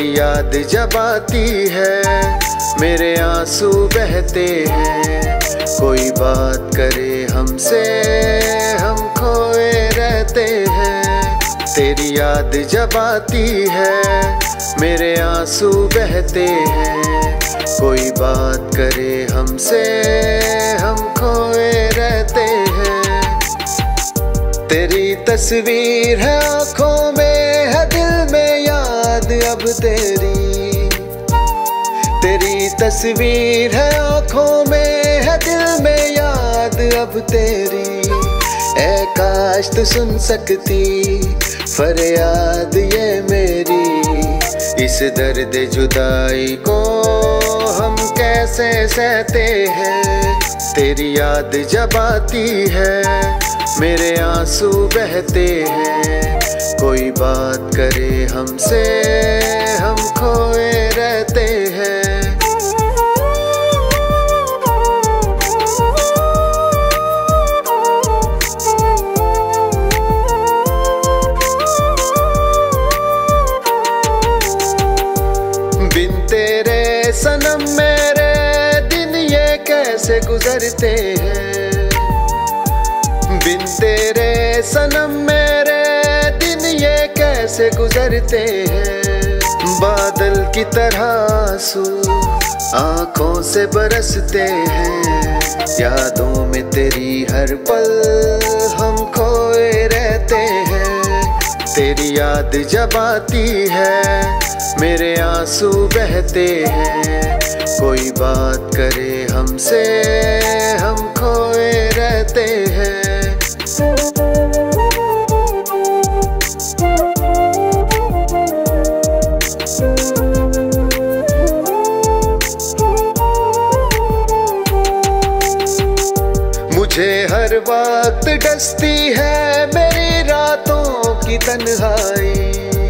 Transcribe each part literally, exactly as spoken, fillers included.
तेरी याद जब आती है मेरे आंसू बहते हैं। कोई बात करे हमसे हम खोए रहते हैं। तेरी याद जब आती है मेरे आंसू बहते हैं। कोई बात करे हमसे हम खोए रहते हैं। तेरी तस्वीर है आँखों में, है दिल में याद अब तेरी। तेरी तस्वीर है आँखों में, है दिल में याद अब तेरी। ऐ काश तू सुन सकती फरियाद ये मेरी। इस दर्द जुदाई को हम कैसे सहते हैं। तेरी याद जब आती है मेरे आंसू बहते हैं। कोई बात करे हमसे हम खोए रहते हैं। बिन तेरे सनम मेरे दिन ये कैसे गुजरते हैं। बिन तेरे सनम मेरे दिन ये कैसे गुजरते हैं। बादल की तरह आंसू आँखों से बरसते हैं। यादों में तेरी हर पल हम खोए रहते हैं। तेरी याद जब आती है मेरे आंसू बहते हैं। कोई बात करे हमसे हम खोए रहते हैं। मुझे हर वक्त डसती है मेरी रातों की तन्हाई।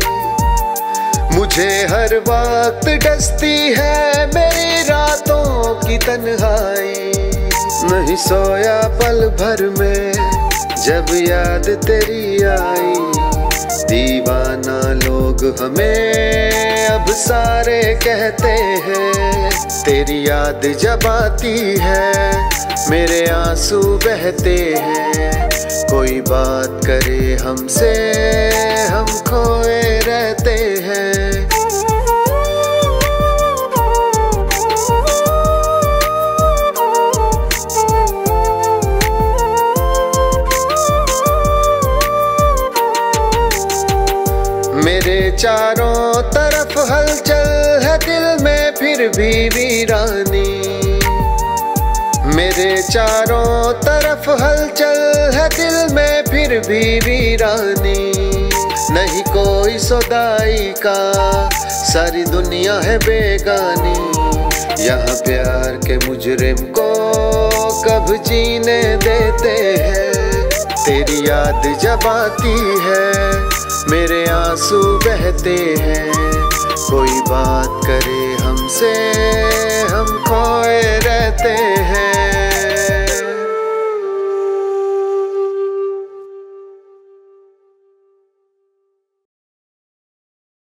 मुझे हर वक्त डसती है मेरी रातों की तन्हाई। नहीं सोया पल भर में जब याद तेरी आई। दीवाना लोग हमें अब सारे कहते हैं। तेरी याद जब आती है मेरे आंसू बहते हैं। कोई बात करे हमसे हम खोए रहते हैं। मेरे चारों तरफ हलचल है दिल में फिर भी वीरानी। मेरे चारों तरफ हलचल है दिल में फिर भी वीरानी। नहीं कोई सौदाई का सारी दुनिया है बेगानी। यहाँ प्यार के मुजरिम को कब जीने देते हैं। तेरी याद जब आती है मेरे आंसू बहते हैं। कोई बात करे हमसे